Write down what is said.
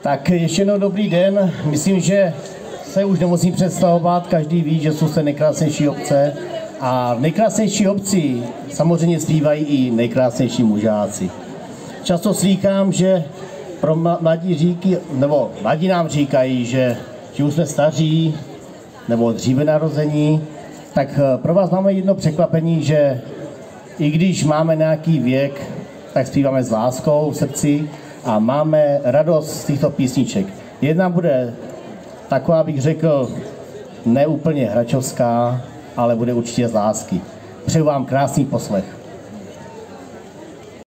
Tak ještě jednou dobrý den. Myslím, že se už nemusím představovat. Každý ví, že jsou se nejkrásnější obce. A v nejkrásnější obci samozřejmě zpívají i nejkrásnější mužáci. Často slýchám, že pro mladí nám říkají, že už jsme staří nebo dříve narození. Tak pro vás máme jedno překvapení, že i když máme nějaký věk, tak zpíváme s láskou v srdci a máme radost z těchto písniček. Jedna bude taková, bych řekl, ne úplně hračovská, ale bude určitě z lásky. Přeju vám krásný poslech.